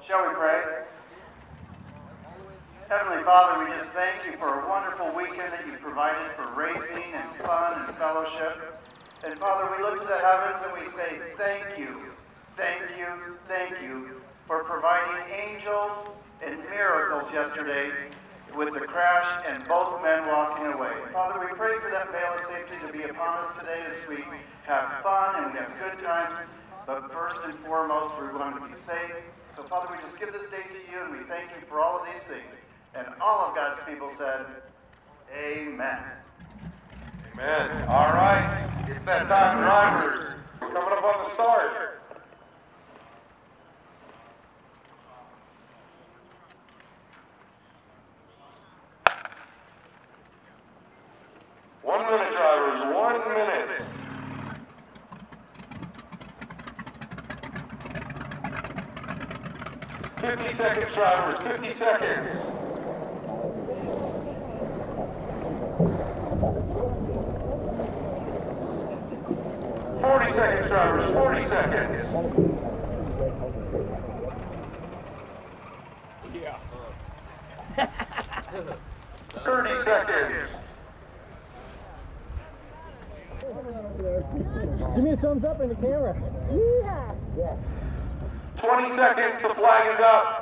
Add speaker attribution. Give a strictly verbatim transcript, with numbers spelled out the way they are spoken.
Speaker 1: Shall we pray? Heavenly Father, we just thank you for a wonderful weekend that you provided for racing and fun and fellowship. And Father, we look to the heavens and we say thank you, thank you, thank you for providing angels and miracles yesterday with the crash and both men walking away. Father, we pray for that veil of safety to be upon us today as we have fun and we have good times. But first and foremost, we want to be safe. So Father, we just give this day to you and we thank you for all of these things. And all of God's people said, amen.
Speaker 2: Amen. All right. It's that time, drivers. We're coming up on the start. One minute, drivers. One minute. Fifty seconds, drivers. Fifty seconds. Forty seconds, drivers. Forty seconds.
Speaker 3: Yeah.
Speaker 2: Thirty seconds.
Speaker 3: Give me a thumbs up in the camera.
Speaker 4: Yeah.
Speaker 3: Yes.
Speaker 2: Twenty seconds. The flag is up.